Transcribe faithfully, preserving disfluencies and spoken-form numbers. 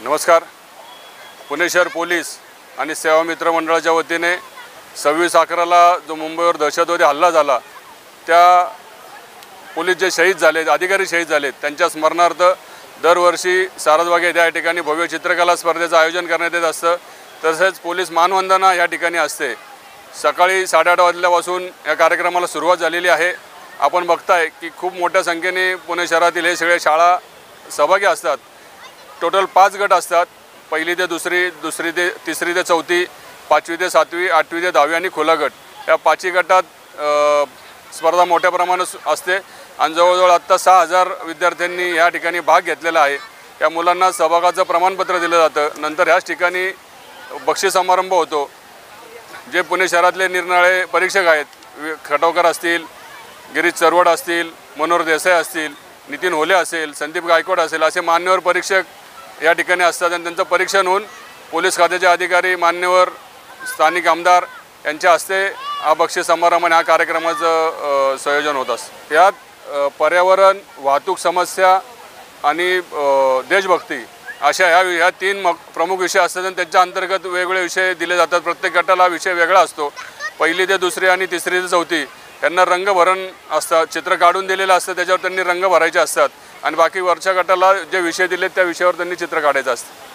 नमस्कार। पुणे शहर पोलीस आणि सेवा मित्र मंडळाच्या वतीने सव्वीस अकराला जो मुंबईवर दहशतवादी हल्ला झाला त्या पोलीस जे शहीद झाले, अधिकारी शहीद झाले, त्यांच्या स्मरणार्थ दरवर्षी सारसबाग येथे या ठिकाणी भव्य चित्रकला स्पर्धेचं आयोजन करण्यात येत असतं। तसेच पोलीस मानवंदना या ठिकाणी असते। सकाळी साडेआठ वाजल्यापासून या कार्यक्रमाला सुरुवात झालेली आहे। आपण बघताय की खूप मोठ्या संख्येने पुणे शहरातील हे सगळे शाळा सहभागी असतात। टोटल पाच गट असतात, पहिली ते दुसरी, दुसरी ते तिसरी ते चौथी, पाचवी ते सातवी, आठवी ते दहावी आणि खुला गट, या पाचही गटात स्पर्धा मोठ्या प्रमाणात असते आणि जवळजवळ आत्ता सहा हजार विद्यार्थ्यांनी या ठिकाणी भाग घेतलेला आहे। या मुलांना सहभागाचं प्रमाणपत्र दिलं जातं। नंतर ह्याच ठिकाणी बक्षीस समारंभ होतो। जे पुणे शहरातले निरनिराळे परीक्षक आहेत, खटवकर असतील, गिरीश चरवड असतील, मनोहर देसाई असतील, नितीन होले असेल, संदीप गायकवाड असेल, असे मान्यवर परीक्षक या ठिकाणी असतात आणि त्यांचं परीक्षण होऊन पोलीस खात्याचे अधिकारी, मान्यवर स्थानिक आमदार यांच्या हस्ते हा बक्षीस समारंभ आणि हा कार्यक्रमाचं संयोजन होत असतं। यात पर्यावरण, वाहतूक समस्या आणि देशभक्ती अशा ह्या ह्या तीन मग प्रमुख विषय असतात आणि त्यांच्या अंतर्गत वेगवेगळे विषय दिले जातात। प्रत्येक गटाला विषय वेगळा असतो। पहिली ते दुसरी आणि तिसरी ते चौथी त्यांना रंगभरण असतात, चित्र काढून दिलेलं असतं, त्याच्यावर त्यांनी रंग भरायचे असतात आणि बाकी वरच्या गटाला जे विषय दिले त्या विषयावर त्यांनी चित्र काढायचं असतं।